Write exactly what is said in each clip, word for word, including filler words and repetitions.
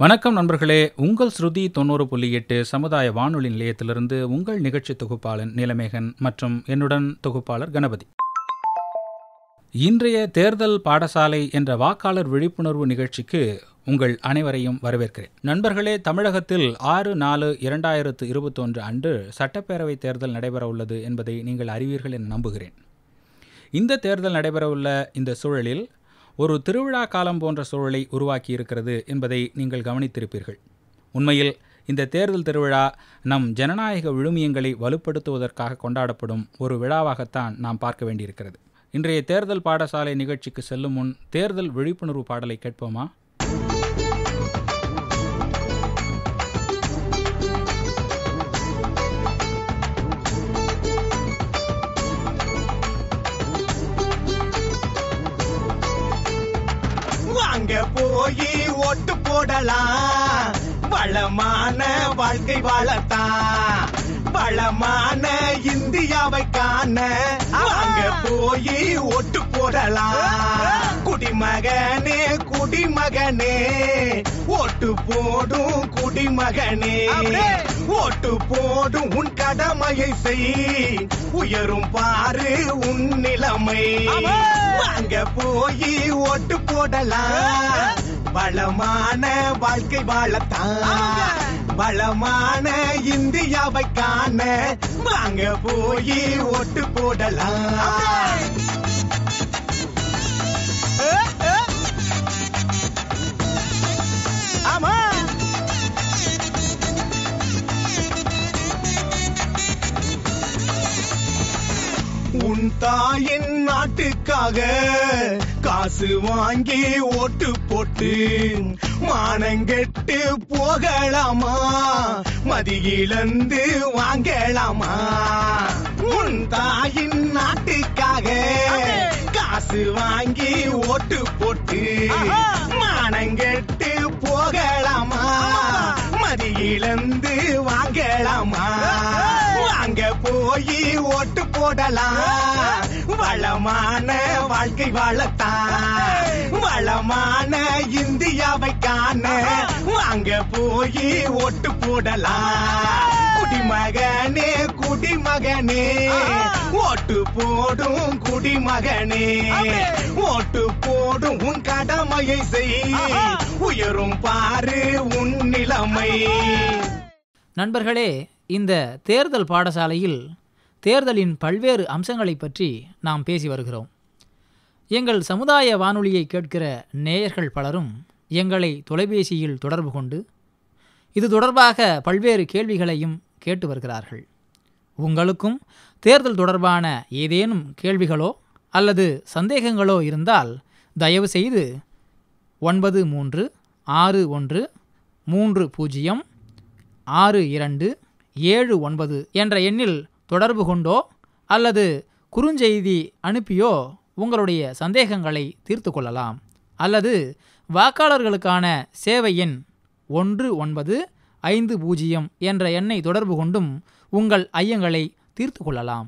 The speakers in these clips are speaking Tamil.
வணக்கம் நண்பர்களே, உங்கள் ஸ்ருதி தொண்ணூறு புள்ளி எட்டு சமுதாய வானொலி நிலையத்திலிருந்து உங்கள் நிகழ்ச்சி தொகுப்பாளன் நீலமேகன் மற்றும் என்னுடன் தொகுப்பாளர் கணபதி. இன்றைய தேர்தல் பாடசாலை என்ற வாக்காளர் விழிப்புணர்வு நிகழ்ச்சிக்கு உங்கள் அனைவரையும் வரவேற்கிறேன். நண்பர்களே, தமிழகத்தில் ஆறு நாலு இரண்டாயிரத்து இருபத்தொன்று அன்று சட்டப்பேரவை தேர்தல் நடைபெற உள்ளது என்பதை நீங்கள் அறிவீர்கள் என நம்புகிறேன். இந்த தேர்தல் நடைபெறவுள்ள இந்த சூழலில் ஒரு திருவிழா காலம் போன்ற சூழலை உருவாக்கி இருக்கிறது என்பதை நீங்கள் கவனித்திருப்பீர்கள். உண்மையில் இந்த தேர்தல் திருவிழா நம் ஜனநாயக விழுமியங்களை வலுப்படுத்துவதற்காக கொண்டாடப்படும் ஒரு விழாவாகத்தான் நாம் பார்க்க வேண்டியிருக்கிறது. இன்றைய தேர்தல் பாடசாலை நிகழ்ச்சிக்கு செல்லும் முன் தேர்தல் விழிப்புணர்வு பாடலை கேட்போமா? அங்க போய் ஓட்டு போடலாம், வளமான வாழ்க்கை வாழத்தான், வளமான இந்தியாவை காண அங்க போய் ஓட்டு போடலாம். குடிமகனே குடிமகனே ஓட்டு போடும் குடிமகனே, ஓட்டு போடும் உன் கடமையை செய், உயரும் பாரு உன் நிலைமை. அங்க போய் ஓட்டு போடலாம், வளமான வாழ்க்கை வாழத்தான், வளமான இந்தியாவை காண வாங்க போய் ஓட்டு போடலாம். ஆமா, உன் தாயின் நாட்டுக்காக காசு வாங்கி ஓட்டு போட்டு மானங்கெட்டு போகலாமா, மதியிலந்து வாங்கலாமா? உன் தாயின் நாட்டுக்காக காசு வாங்கி ஓட்டு போட்டு மானங்கெட்டு போகலாமா, மதியிலந்து வாங்கலாமா? அங்க போய் ஓட்டு போடலாம், வளமான வாழ்க்கை வாழத்தான், வளமான இந்தியாவை காண அங்க போய் ஓட்டு போடலாம். குடிமகனே குடிமகனே ஓட்டு போடும் குடிமகனே, ஓட்டு போடும் உன் கடமையை செய், உயரும் பாரு உன் நிலைமை. நண்பர்களே, இந்த தேர்தல் பாடசாலையில் தேர்தலின் பல்வேறு அம்சங்களை பற்றி நாம் பேசி வருகிறோம். எங்கள் சமுதாய வானொலியை கேட்கிற நேயர்கள் பலரும் எங்களை தொலைபேசியில் தொடர்பு கொண்டு இது தொடர்பாக பல்வேறு கேள்விகளையும் கேட்டு வருகிறார்கள். உங்களுக்கும் தேர்தல் தொடர்பான ஏதேனும் கேள்விகளோ அல்லது சந்தேகங்களோ இருந்தால் தயவு செய்து ஒன்பது மூன்று ஆறு ஒன்று மூன்று பூஜ்ஜியம் ஆறு இரண்டு ஏழு ஒன்பது என்ற எண்ணில் தொடர்பு கொண்டோ அல்லது குறுஞ்செய்தி அனுப்பியோ உங்களுடைய சந்தேகங்களை தீர்த்து கொள்ளலாம். அல்லது வாக்காளர்களுக்கான சேவை எண் ஒன்று ஒன்பது ஐந்து பூஜ்ஜியம் என்ற எண்ணை தொடர்பு கொண்டும் உங்கள் ஐயங்களை தீர்த்து கொள்ளலாம்.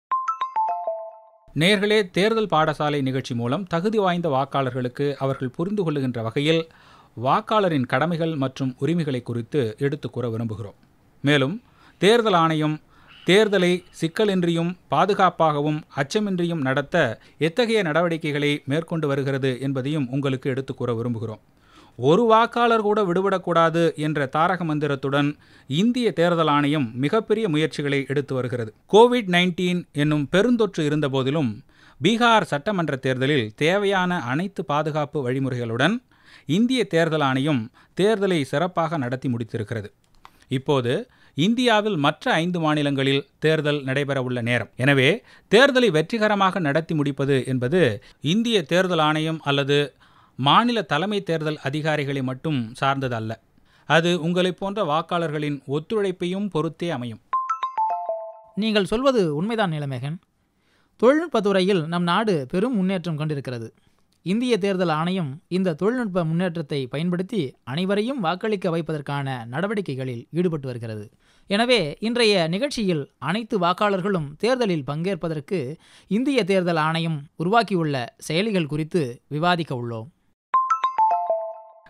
நேயர்களே, தேர்தல் பாடசாலை நிகழ்ச்சி மூலம் தகுதி வாய்ந்த வாக்காளர்களுக்கு அவர்கள் புரிந்து கொள்ளுகின்ற வகையில் வாக்காளரின் கடமைகள் மற்றும் உரிமைகளை குறித்து எடுத்து கூற விரும்புகிறோம். மேலும் தேர்தல் ஆணையம் தேர்தலை சிக்கலின்றியும் பாதுகாப்பாகவும் அச்சமின்றியும் நடத்த எத்தகைய நடவடிக்கைகளை மேற்கொண்டு வருகிறது என்பதையும் உங்களுக்கு எடுத்து கூற விரும்புகிறோம். ஒரு வாக்காளர் கூட விடுபடக்கூடாது என்ற தாரக மந்திரத்துடன் இந்திய தேர்தல் ஆணையம் மிகப்பெரிய முயற்சிகளை எடுத்து வருகிறது. கோவிட் நைன்டீன் என்னும் பெருந்தொற்று இருந்த போதிலும் பீகார் சட்டமன்ற தேர்தலில் தேவையான அனைத்து பாதுகாப்பு வழிமுறைகளுடன் இந்திய தேர்தல் ஆணையம் தேர்தலை சிறப்பாக நடத்தி முடித்திருக்கிறது. இப்போது இந்தியாவில் மற்ற ஐந்து மாநிலங்களில் தேர்தல் நடைபெறவுள்ள நேரம். எனவே தேர்தலை வெற்றிகரமாக நடத்தி முடிப்பது என்பது இந்திய தேர்தல் ஆணையம் அல்லது மாநில தலைமை தேர்தல் அதிகாரிகளை மட்டும் சார்ந்தது அல்ல. அது உங்களை போன்ற வாக்காளர்களின் ஒத்துழைப்பையும் பொறுத்தே அமையும். நீங்கள் சொல்வது உண்மைதான் நீலமேகன். தொழில்நுட்பத்துறையில் நம் நாடு பெரும் முன்னேற்றம் கண்டிருக்கிறது. இந்திய தேர்தல் ஆணையம் இந்த தொழில்நுட்ப முன்னேற்றத்தை பயன்படுத்தி அனைவரையும் வாக்களிக்க வைப்பதற்கான நடவடிக்கைகளில் ஈடுபட்டு வருகிறது. எனவே இன்றைய நிகழ்ச்சியில் அனைத்து வாக்காளர்களும் தேர்தலில் பங்கேற்பதற்கு இந்திய தேர்தல் ஆணையம் உருவாக்கியுள்ள செயலிகள் குறித்து விவாதிக்க உள்ளோம்.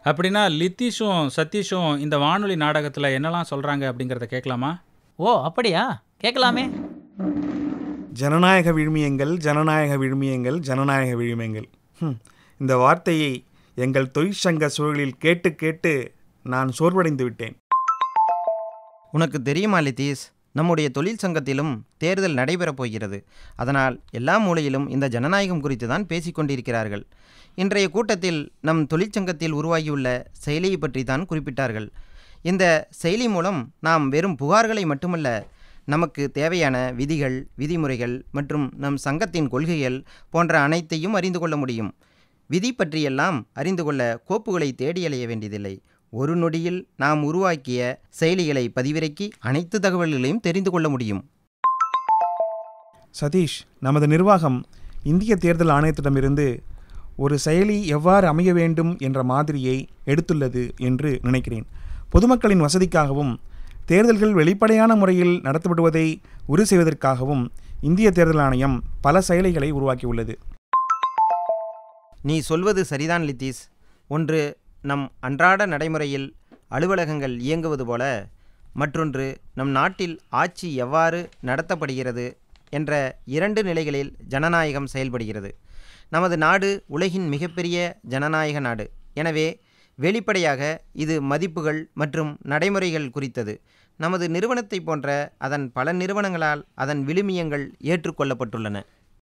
அப்படின்னா லித்தீஷும் சதீஷும் இந்த வானொலி நாடகத்தில் என்னெல்லாம் சொல்கிறாங்க அப்படிங்கிறத கேட்கலாமா? ஓ அப்படியா, கேட்கலாமே. ஜனநாயக விழுமியங்கள், ஜனநாயக விழுமியங்கள், ஜனநாயக விழுமியங்கள். ஹம், இந்த வார்த்தையை எங்கள் தொழிற்சங்க சூழலில் கேட்டு கேட்டு நான் சோர்வடைந்து விட்டேன். உனக்கு தெரியுமா லித்தீஷ், நம்முடைய தொழிற்சங்கத்திலும் தேர்தல் நடைபெறப் போகிறது. அதனால் எல்லா மூலையிலும் இந்த ஜனநாயகம் குறித்து தான் பேசிக்கொண்டிருக்கிறார்கள். இன்றைய கூட்டத்தில் நம் தொழிற்சங்கத்தில் உருவாகியுள்ள செயலியை பற்றி தான் குறிப்பிட்டார்கள். இந்த செயலி மூலம் நாம் வெறும் புகார்களை மட்டுமல்ல, நமக்கு தேவையான விதிகள், விதிமுறைகள் மற்றும் நம் சங்கத்தின் கொள்கைகள் போன்ற அனைத்தையும் அறிந்து கொள்ள முடியும். விதி பற்றியெல்லாம் அறிந்து கொள்ள கோப்புகளை தேடி அலைய வேண்டியதில்லை. ஒரு நொடியில் நாம் உருவாக்கிய செயலிகளை பதிவிறக்கி அனைத்து தகவல்களையும் தெரிந்து கொள்ள முடியும். சதீஷ், நமது நிர்வாகம் இந்திய தேர்தல் ஆணையத்திடமிருந்து ஒரு செயலி எவ்வாறு அமைய வேண்டும் என்ற மாதிரியை எடுத்துள்ளது என்று நினைக்கிறேன். பொதுமக்களின் வசதிக்காகவும் தேர்தல்கள் வெளிப்படையான முறையில் நடத்தப்படுவதை உறுதி செய்வதற்காகவும் இந்திய தேர்தல் ஆணையம் பல செயலிகளை உருவாக்கியுள்ளது. நீ சொல்வது சரிதான் லித்தீஷ். ஒன்று நம் அன்றாட நடைமுறையில் அலுவலகங்கள் இயங்குவது போல, மற்றொன்று நம் நாட்டில் ஆட்சி எவ்வாறு நடத்தப்படுகிறது என்ற இரண்டு நிலைகளில் ஜனநாயகம் செயல்படுகிறது. நமது நாடு உலகின் மிகப்பெரிய ஜனநாயக நாடு. எனவே வெளிப்படையாக இது மதிப்புகள் மற்றும் நடைமுறைகள் குறித்தது. நமது நிறுவனத்தை போன்ற அதன் பல நிறுவனங்களால் அதன் விழுமியங்கள் ஏற்றுக்கொள்ளப்பட்டுள்ளன.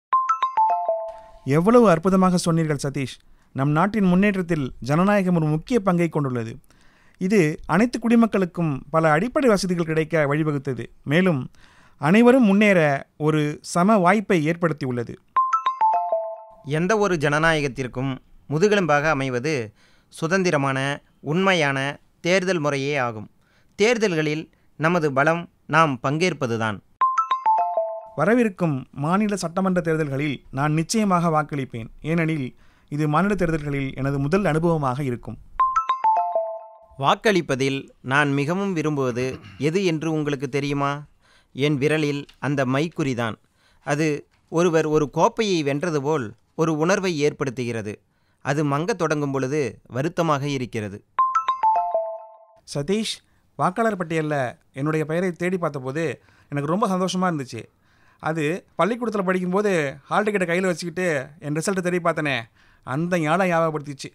எவ்வளவு அற்புதமாக சொன்னீர்கள் சதீஷ். நம் நாட்டின் முன்னேற்றத்தில் ஜனநாயகம் ஒரு முக்கிய பங்கை கொண்டுள்ளது. இது அனைத்து குடிமக்களுக்கும் பல அடிப்படை வசதிகள் கிடைக்க வழிவகுத்தது. மேலும் அனைவரும் முன்னேற ஒரு சம வாய்ப்பை ஏற்படுத்தியுள்ளது. எந்த ஒரு ஜனநாயகத்திற்கும் முதுகெலும்பாக அமைவது சுதந்திரமான உண்மையான தேர்தல் முறையே ஆகும். தேர்தல்களில் நமது பலம் நாம் பங்கேற்பதுதான். வரவிருக்கும் மாநில சட்டமன்ற தேர்தல்களில் நான் நிச்சயமாக வாக்களிப்பேன். ஏனெனில் இது மாநில தேர்தல்களில் எனது முதல் அனுபவமாக இருக்கும். வாக்களிப்பதில் நான் மிகவும் விரும்புவது எது என்று உங்களுக்கு தெரியுமா? என் விரலில் அந்த மைக்குறிதான். அது ஒருவர் ஒரு கோப்பையை வென்றது போல் ஒரு உணர்வை ஏற்படுத்துகிறது. அது மங்கத் தொடங்கும் பொழுது வருத்தமாக இருக்கிறது. சதீஷ், வாக்காளர் பட்டியலில் என்னுடைய பெயரை தேடி பார்த்தபோது எனக்கு ரொம்ப சந்தோஷமாக இருந்துச்சு. அது பள்ளிக்கூடத்தில் படிக்கும்போது ஹால் டிக்கெட்டை கையில் வச்சுக்கிட்டு என் ரிசல்ட்டை தேடி பார்த்தனே, அந்த ஞாபகம் ஞாபகப்படுத்திச்சு.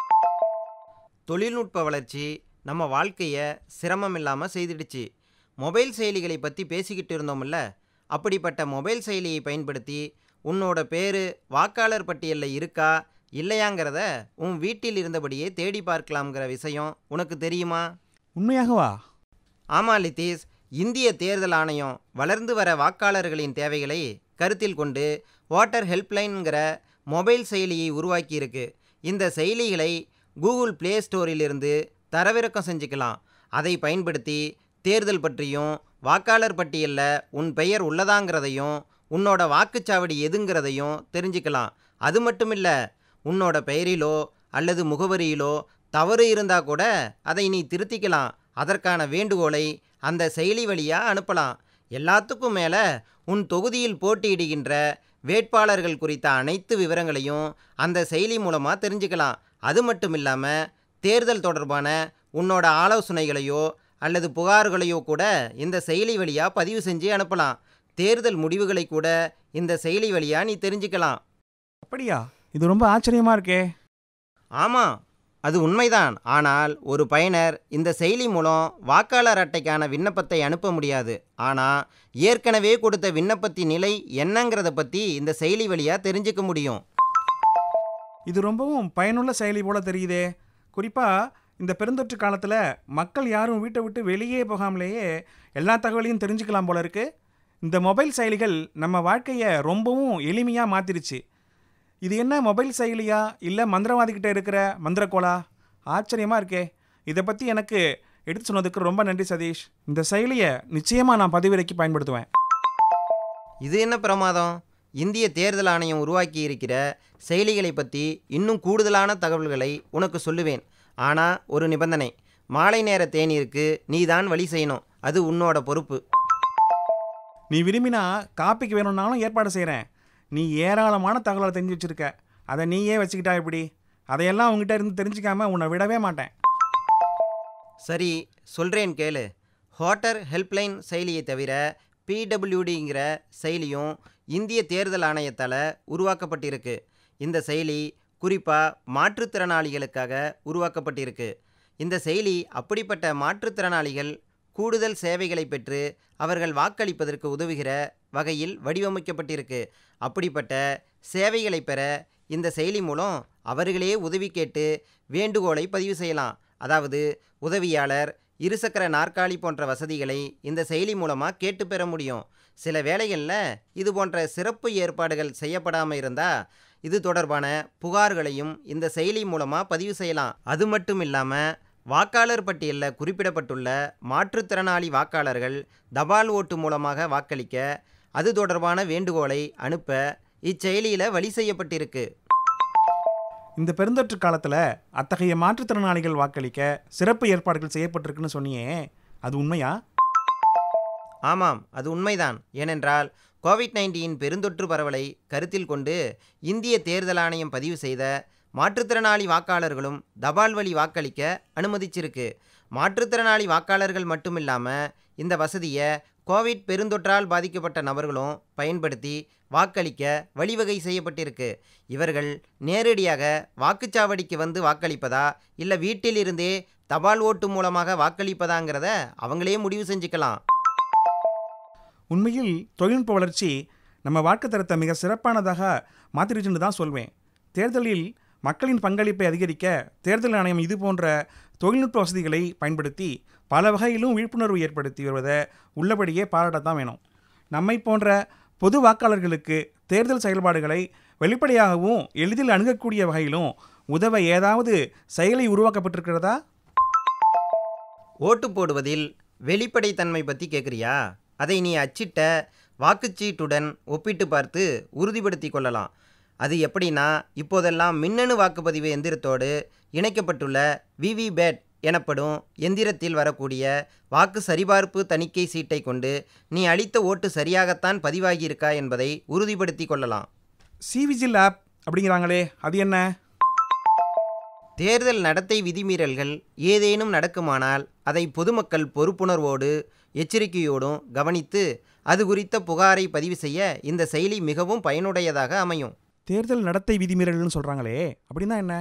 தொழில்நுட்ப வளர்ச்சி நம்ம வாழ்க்கையை சிரமம் இல்லாமல் செய்திடுச்சு. மொபைல் செயலிகளை பற்றி பேசிக்கிட்டு இருந்தோம்ல, அப்படிப்பட்ட மொபைல் செயலியை பயன்படுத்தி உன்னோட பேர் வாக்காளர் பட்டியலில் இருக்கா இல்லையாங்கிறத உன் வீட்டில் இருந்தபடியே தேடி பார்க்கலாம்ங்கிற விஷயம் உனக்கு தெரியுமா? உண்மையாகவா? ஆமாம் லித்தீஷ், இந்திய தேர்தல் ஆணையம் வளர்ந்து வர வாக்காளர்களின் தேவைகளை கருத்தில் கொண்டு வாட்டர் ஹெல்ப்லைன்கிற மொபைல் செயலியை உருவாக்கியிருக்கு. இந்த செயலிகளை கூகுள் ப்ளே ஸ்டோரிலிருந்து தரவிறக்கம் செஞ்சுக்கலாம். அதை பயன்படுத்தி தேர்தல் பற்றியும் வாக்காளர் பட்டியலில் உன் பெயர் உள்ளதாங்கிறதையும் உன்னோட வாக்குச்சாவடி எதுங்கிறதையும் தெரிஞ்சுக்கலாம். அது மட்டும் இல்லை, உன்னோட பெயரிலோ அல்லது முகவரியிலோ தவறு இருந்தால் கூட அதை நீ திருத்திக்கலாம். அதற்கான வேண்டுகோளை அந்த செயலி வழியாக அனுப்பலாம். எல்லாத்துக்கும் மேலே உன் தொகுதியில் போட்டியிடுகின்ற வேட்பாளர்கள் குறித்த அனைத்து விவரங்களையும் அந்த செயலி மூலமாக தெரிஞ்சுக்கலாம். அது மட்டும் இல்லாமல் தேர்தல் தொடர்பான உன்னோட ஆலோசனைகளையோ அல்லது புகார்களையோ கூட இந்த செயலி வழியாக பதிவு செஞ்சு அனுப்பலாம். தேர்தல் முடிவுகளை கூட இந்த செயலி வழியாக நீ தெரிஞ்சுக்கலாம். அப்படியா? இது ரொம்ப ஆச்சரியமாக இருக்கே. ஆமாம், அது உண்மைதான். ஆனால் ஒரு பயனர் இந்த செயலி மூலம் வாக்காளர் அட்டைக்கான விண்ணப்பத்தை அனுப்ப முடியாது. ஆனால் ஏற்கனவே கொடுத்த விண்ணப்பத்தின் நிலை என்னங்கிறத பற்றி இந்த செயலி வழியாக தெரிஞ்சுக்க முடியும். இது ரொம்பவும் பயனுள்ள செயலி போல தெரியுதே. குறிப்பாக இந்த பெருந்தொற்று காலத்தில் மக்கள் யாரும் வீட்டை விட்டு வெளியே போகாமலேயே எல்லா தகவலையும் தெரிஞ்சுக்கலாம் போல இருக்கு. இந்த மொபைல் செயலிகள் நம்ம வாழ்க்கையை ரொம்பவும் எளிமையாக மாற்றிருச்சு. இது என்ன மொபைல் செயலியா இல்லை மந்திரவாதிக்கிட்ட இருக்கிற மந்திரக்கோளா? ஆச்சரியமாக இருக்கே. இதை பற்றி எனக்கு எடுத்து சொன்னதுக்கு ரொம்ப நன்றி சதீஷ். இந்த செயலியை நிச்சயமாக நான் பதிவிறக்கி பயன்படுத்துவேன். இது என்ன பிரமாதம்! இந்திய தேர்தல் ஆணையம் உருவாக்கி இருக்கிற செயலிகளை பற்றி இன்னும் கூடுதலான தகவல்களை உனக்கு சொல்லுவேன். ஆனால் ஒரு நிபந்தனை, மாலை நேர தேநீருக்கு நீ தான் வழி செய்யணும். அது உன்னோட பொறுப்பு. நீ விரும்பினா காப்பிக்கு வேணும்னாலும் ஏற்பாடு செய்கிறேன். நீ ஏராளமான தகவலை தெரிஞ்சு வச்சுருக்க, அதை நீயே வச்சுக்கிட்டா எப்படி? அதையெல்லாம் உங்ககிட்ட இருந்து தெரிஞ்சுக்காம உன்னை விடவே மாட்டேன். சரி, சொல்கிறேன் கேளு. வாட்டர் ஹெல்ப்லைன் செயலியை தவிர பிடபிள்யூடிங்கிற செயலியும் இந்திய தேர்தல் ஆணையத்தால் உருவாக்கப்பட்டிருக்கு. இந்த செயலி குறிப்பாக மாற்றுத்திறனாளிகளுக்காக உருவாக்கப்பட்டிருக்கு. இந்த செயலி அப்படிப்பட்ட மாற்றுத்திறனாளிகள் கூடுதல் சேவைகளை பெற்று அவர்கள் வாக்களிப்பதற்கு உதவுகிற வகையில் வடிவமைக்கப்பட்டிருக்கு. அப்படிப்பட்ட சேவைகளை பெற இந்த செயலி மூலம் அவர்களே உதவி கேட்டு வேண்டுகோளை பதிவு செய்யலாம். அதாவது உதவியாளர், இருசக்கர நாற்காலி போன்ற வசதிகளை இந்த செயலி மூலமாக கேட்டு பெற முடியும். சில வேளைகளில் இது போன்ற சிறப்பு ஏற்பாடுகள் செய்யப்படாமல் இருந்தால் இது தொடர்பான புகார்களையும் இந்த செயலி மூலமாக பதிவு செய்யலாம். அது மட்டும் இல்லாமல் வாக்காளர் பட்டியலில் குறிப்பிடப்பட்டுள்ள மாற்றுத்திறனாளி வாக்காளர்கள் தபால் ஓட்டு மூலமாக வாக்களிக்க அது தொடர்பான வேண்டுகோளை அனுப்ப இச்செயலியில் வழி செய்யப்பட்டிருக்கு. இந்த பெருந்தொற்று காலத்தில் அத்தகைய மாற்றுத்திறனாளிகள் வாக்களிக்க சிறப்பு ஏற்பாடுகள் செய்யப்பட்டிருக்குன்னு சொன்னியே, அது உண்மையா? ஆமாம், அது உண்மைதான். ஏனென்றால் கோவிட் நைன்டீன் பெருந்தொற்று பரவலை கருத்தில் கொண்டு இந்திய தேர்தல் ஆணையம் பதிவு செய்த மாற்றுத்திறனாளி வாக்காளர்களும் தபால் வழி வாக்களிக்க அனுமதிச்சிருக்கு. மாற்றுத்திறனாளி வாக்காளர்கள் மட்டுமில்லாமல் இந்த வசதியை கோவிட் பெருந்தொற்றால் பாதிக்கப்பட்ட நபர்களும் பயன்படுத்தி வாக்களிக்க வழிவகை செய்யப்பட்டிருக்கு. இவர்கள் நேரடியாக வாக்குச்சாவடிக்கு வந்து வாக்களிப்பதா இல்லை வீட்டிலிருந்தே தபால் ஓட்டு மூலமாக வாக்களிப்பதாங்கிறத அவங்களே முடிவு செஞ்சுக்கலாம். உண்மையில் தொழில்நுட்ப வளர்ச்சி நம்ம வாழ்க்கை தரத்தை மிக சிறப்பானதாக மாற்றிடுச்சுன்னு தான் சொல்வேன். தேர்தலில் மக்களின் பங்களிப்பை அதிகரிக்க தேர்தல் ஆணையம் இது போன்ற தொழில்நுட்ப வசதிகளை பயன்படுத்தி பல வகையிலும் விழிப்புணர்வு ஏற்படுத்தி வருவதை உள்ளபடியே பாராட்டத்தான் வேணும். நம்மை போன்ற பொது வாக்காளர்களுக்கு தேர்தல் செயல்பாடுகளை வெளிப்படையாகவும் எளிதில் அணுகக்கூடிய வகையிலும் உதவ ஏதாவது செயலை உருவாக்கப்பட்டிருக்கிறதா? ஓட்டு போடுவதில் வெளிப்படைத்தன்மை பற்றி கேட்குறியா? அதை நீ அச்சிட்ட வாக்குச்சீட்டுடன் ஒப்பிட்டு பார்த்து உறுதிப்படுத்தி கொள்ளலாம். அது எப்படின்னா, இப்போதெல்லாம் மின்னணு வாக்குப்பதிவு எந்திரத்தோடு இணைக்கப்பட்டுள்ள விவிபேட் எனப்படும் எந்திரத்தில் வரக்கூடிய வாக்கு சரிபார்ப்பு தணிக்கை சீட்டை கொண்டு நீ அளித்த ஓட்டு சரியாகத்தான் பதிவாகியிருக்கா என்பதை உறுதிப்படுத்தி கொள்ளலாம். சிவிஜில் ஆப் அப்படிங்கிறாங்களே, அது என்ன? தேர்தல் நடத்தை விதிமீறல்கள் ஏதேனும் நடக்குமானால் அதை பொதுமக்கள் பொறுப்புணர்வோடு எச்சரிக்கையோடும் கவனித்து அது குறித்த புகாரை பதிவு செய்ய இந்த செயலி மிகவும் பயனுடையதாக அமையும். தேர்தல் நடத்தை விதிமீறல்னு சொல்கிறாங்களே, அப்படின்னா என்ன?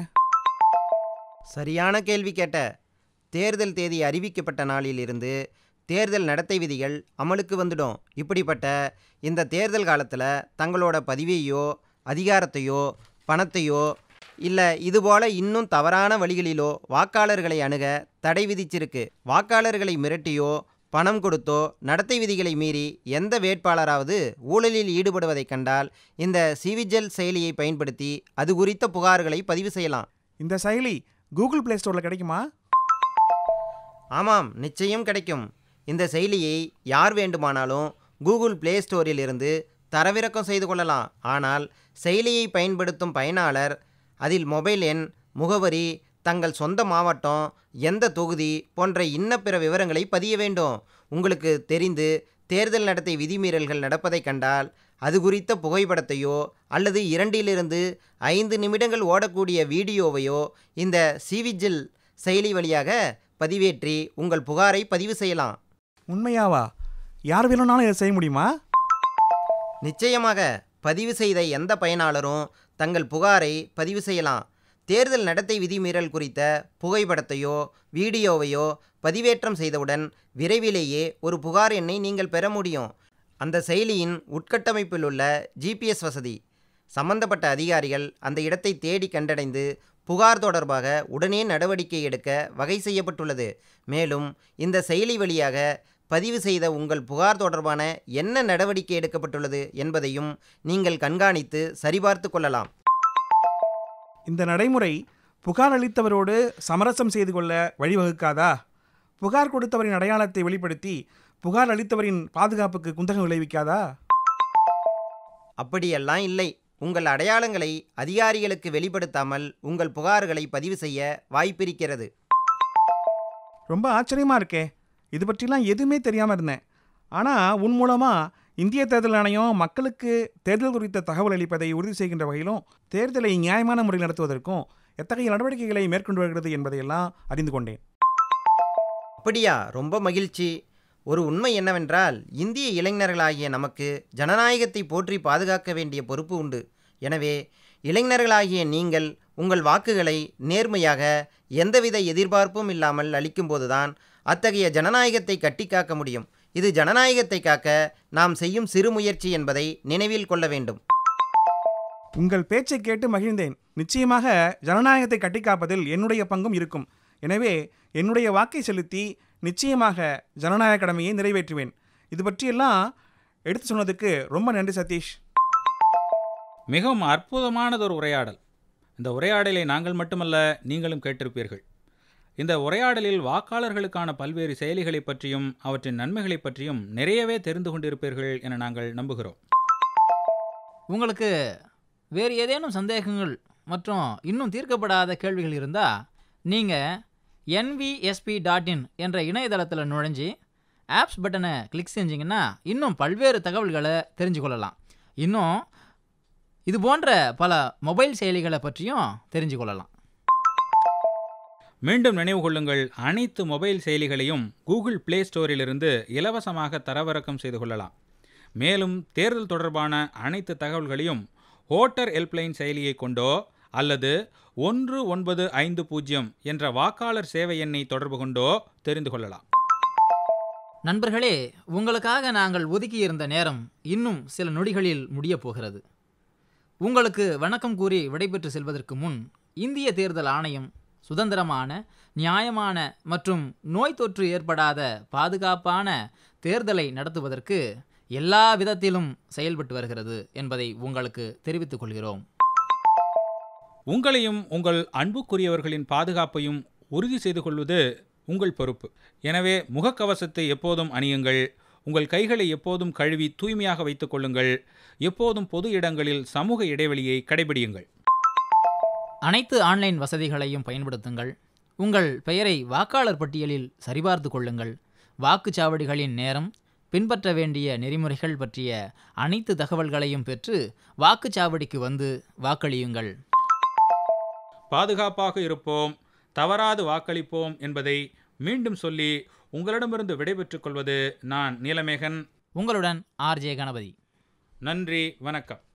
சரியான கேள்வி கேட்ட. தேர்தல் தேதி அறிவிக்கப்பட்ட நாளிலிருந்து தேர்தல் நடத்தை விதிகள் அமலுக்கு வந்துடும். இப்படிப்பட்ட இந்த தேர்தல் காலத்தில் தங்களோட பதிவையோ அதிகாரத்தையோ பணத்தையோ இல்லை இதுபோல் இன்னும் தவறான வழிகளிலோ வாக்காளர்களை அணுக தடை விதிச்சிருக்கு. வாக்காளர்களை மிரட்டியோ பணம் கொடுத்தோ நடத்தை விதிகளை மீறி எந்த வேட்பாளராவது ஊழலில் ஈடுபடுவதை கண்டால் இந்த சிவிஜில் செயலியை பயன்படுத்தி அது குறித்த புகார்களை பதிவு செய்யலாம். இந்த செயலி கூகுள் பிளே ஸ்டோரில் கிடைக்குமா? ஆமாம், நிச்சயம் கிடைக்கும். இந்த செயலியை யார் வேண்டுமானாலும் கூகுள் பிளே ஸ்டோரில் இருந்து தரவிறக்கம் செய்து கொள்ளலாம். ஆனால் செயலியை பயன்படுத்தும் பயனாளர் அதில் மொபைல் எண், முகவரி, தங்கள் சொந்த மாவட்டம், எந்த தொகுதி போன்ற இன்ன பிற விவரங்களை பதிய வேண்டும். உங்களுக்கு தெரிந்து தேர்தல் நடத்தை விதிமீறல்கள் நடப்பதை கண்டால் அது குறித்த புகைப்படத்தையோ அல்லது இரண்டிலிருந்து ஐந்து நிமிடங்கள் ஓடக்கூடிய வீடியோவையோ இந்த சிவிஜில் செயலி வழியாக பதிவேற்றி உங்கள் புகாரை பதிவு செய்யலாம். உண்மையாவா? யார் வேணும்னாலும் இதை செய்ய முடியுமா? நிச்சயமாக. பதிவு செய்த எந்த பயனாளரும் தங்கள் புகாரை பதிவு செய்யலாம். தேர்தல் நடத்தை விதிமீறல் குறித்த புகைப்படத்தையோ வீடியோவையோ பதிவேற்றம் செய்தவுடன் விரைவிலேயே ஒரு புகார் எண்ணை நீங்கள் பெற முடியும். அந்த செயலியின் உட்கட்டமைப்பில் உள்ள ஜிபிஎஸ் வசதி சம்பந்தப்பட்ட அதிகாரிகள் அந்த இடத்தை தேடி கண்டடைந்து புகார் தொடர்பாக உடனே நடவடிக்கை எடுக்க வகை செய்யப்பட்டுள்ளது. மேலும் இந்த செயலி வழியாக பதிவு செய்த உங்கள் புகார் தொடர்பான என்ன நடவடிக்கை எடுக்கப்பட்டுள்ளது என்பதையும் நீங்கள் கண்காணித்து சரிபார்த்து கொள்ளலாம். இந்த நடைமுறை புகார் அளித்தவரோடு சமரசம் செய்து கொள்ள வழிவகுக்காதா? புகார் கொடுத்தவரின் அடையாளத்தை வெளிப்படுத்தி புகார் அளித்தவரின் பாதுகாப்புக்கு குந்தகம் விளைவிக்காதா? அப்படியெல்லாம் இல்லை. உங்கள் அடையாளங்களை அதிகாரிகளுக்கு வெளிப்படுத்தாமல் உங்கள் புகார்களை பதிவு செய்ய வாய்ப்பிருக்கிறது. ரொம்ப ஆச்சரியமாக இருக்கே. இது பற்றிலாம் எதுவுமே தெரியாமல் இருந்தேன். ஆனால் உன் மூலமாக இந்திய தேர்தல் ஆணையம் மக்களுக்கு தேர்தல் குறித்த தகவல் அளிப்பதை உறுதி செய்கின்ற வகையிலும் தேர்தலை நியாயமான முறையில் நடத்துவதற்கும் எத்தகைய நடவடிக்கைகளை மேற்கொண்டு வருகிறது என்பதையெல்லாம் அறிந்து கொண்டேன். அப்படியா? ரொம்ப மகிழ்ச்சி. ஒரு உண்மை என்னவென்றால், இந்திய இளைஞர்களாகிய நமக்கு ஜனநாயகத்தை போற்றி பாதுகாக்க வேண்டிய பொறுப்பு உண்டு. எனவே இளைஞர்களாகிய நீங்கள் உங்கள் வாக்குகளை நேர்மையாக எந்தவித எதிர்பார்ப்பும் இல்லாமல் அளிக்கும்போதுதான் அத்தகைய ஜனநாயகத்தை கட்டிக்காக்க முடியும். இது ஜனநாயகத்தை காக்க நாம் செய்யும் சிறு முயற்சி என்பதை நினைவில் கொள்ள வேண்டும். உங்கள் பேச்சை கேட்டு மகிழ்ந்தேன். நிச்சயமாக ஜனநாயகத்தை கட்டிக்காப்பதில் என்னுடைய பங்கும் இருக்கும். எனவே என்னுடைய வாக்கை செலுத்தி நிச்சயமாக ஜனநாயக கடமையை நிறைவேற்றுவேன். இது பற்றியெல்லாம் எடுத்து சொன்னதுக்கு ரொம்ப நன்றி சதீஷ். மிகவும் அற்புதமானதொரு உரையாடல். இந்த உரையாடலை நாங்கள் மட்டுமல்ல, நீங்களும் கேட்டிருப்பீர்கள். இந்த உரையாடலில் வாக்காளர்களுக்கான பல்வேறு செயலிகளை பற்றியும் அவற்றின் நன்மைகளை பற்றியும் நிறையவே தெரிந்து கொண்டிருப்பீர்கள் என நாங்கள் நம்புகிறோம். உங்களுக்கு வேறு ஏதேனும் சந்தேகங்கள் மற்றும் இன்னும் தீர்க்கப்படாத கேள்விகள் இருந்தால் நீங்கள் என்விஎஸ்பி டாட் இன் என்ற இணையதளத்தில் நுழைஞ்சி ஆப்ஸ் பட்டனை கிளிக் செஞ்சிங்கன்னா இன்னும் பல்வேறு தகவல்களை தெரிஞ்சு கொள்ளலாம். இன்னும் இது போன்ற பல மொபைல் செயலிகளை பற்றியும் தெரிஞ்சு கொள்ளலாம். மீண்டும் நினைவு கொள்ளுங்கள், அனைத்து மொபைல் செயலிகளையும் கூகுள் பிளே ஸ்டோரிலிருந்து இலவசமாக தரவிறக்கம் செய்து கொள்ளலாம். மேலும் தேர்தல் தொடர்பான அனைத்து தகவல்களையும் ஓட்டர் ஹெல்ப்லைன் செயலியை கொண்டோ அல்லது ஒன்று ஒன்பது ஐந்து பூஜ்ஜியம் என்ற வாக்காளர் சேவை எண்ணை தொடர்பு கொண்டோ தெரிந்து கொள்ளலாம். நண்பர்களே, உங்களுக்காக நாங்கள் ஒதுக்கியிருந்த நேரம் இன்னும் சில நொடிகளில் முடியப் போகிறது. உங்களுக்கு வணக்கம் கூறி விடைபெற்று செல்வதற்கு முன், இந்திய தேர்தல் ஆணையம் சுதந்திரமான, நியாயமான மற்றும் நோய் தொற்று ஏற்படாத பாதுகாப்பான தேர்தலை நடத்துவதற்கு எல்லா விதத்திலும் செயல்பட்டு வருகிறது என்பதை உங்களுக்கு தெரிவித்துக் கொள்கிறோம். உங்களையும் உங்கள் அன்புக்குரியவர்களின் பாதுகாப்பையும் உறுதி செய்து கொள்வது உங்கள் பொறுப்பு. எனவே முகக்கவசத்தை எப்போதும் அணியுங்கள், உங்கள் கைகளை எப்போதும் கழுவி தூய்மையாக வைத்துக் கொள்ளுங்கள், எப்போதும் பொது இடங்களில் சமூக இடைவெளியை கடைபிடியுங்கள். அனைத்து ஆன்லைன் வசதிகளையும் பயன்படுத்துங்கள். உங்கள் பெயரை வாக்காளர் பட்டியலில் சரிபார்த்து கொள்ளுங்கள். வாக்குச்சாவடிகளின் நேரம், பின்பற்ற வேண்டிய நெறிமுறைகள் பற்றிய அனைத்து தகவல்களையும் பெற்று வாக்குச்சாவடிக்கு வந்து வாக்களியுங்கள். பாதுகாப்பாக இருப்போம், தவறாது வாக்களிப்போம் என்பதை மீண்டும் சொல்லி உங்களிடமிருந்து விடைபெற்றுக் கொள்வது நான் நீலமேகன். உங்களுடன் ஆர்ஜே கணபதி. நன்றி, வணக்கம்.